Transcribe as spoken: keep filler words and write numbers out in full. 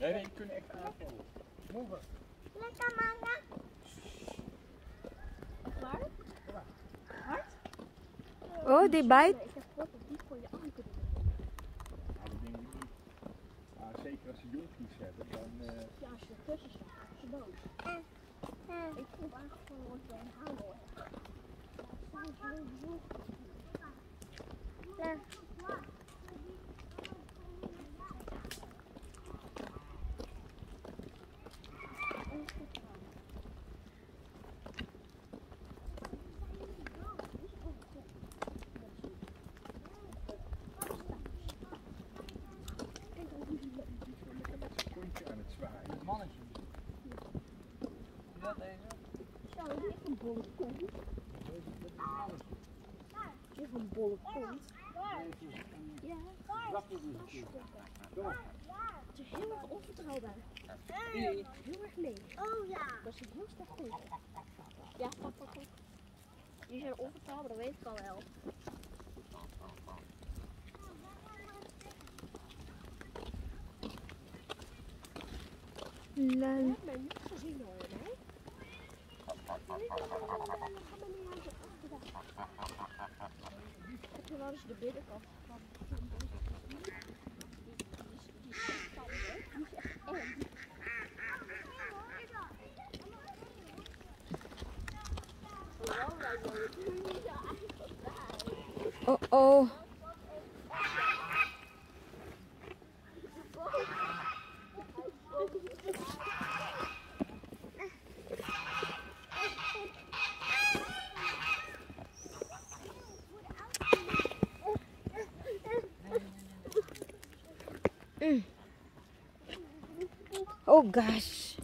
Nee, nee, die kunnen echt aanvallen. Move. Lekker manga. Waar? Hard? Oh, die bijt. Ik heb wat op die voor je arm kunnen doen. Ja, dat denk ik niet. Maar zeker als ze jonkies hebben, dan... Uh... Ja, als je ertussen zit, is je dood. Ik voel eigenlijk gewoon wat bij een haan hoor. Dat is zo zo. Ja. Het mannetje. Zie dat deze? Zo, die heeft een bolle kont. Die heeft een bolle kont. Ja. Het is heel erg onvertrouwbaar. Heel erg leeg. Oh ja. Dat is heel sterk goed. Ja, pak, pak, pak. Die zijn onvertrouwbaar, dat weet ik al wel. Nee. Ik heb mij niet gezien hoor, hè? Heb je wel eens de binnenkant van die die die standen, die is echt eng. Oh oh. Mm. Oh gosh.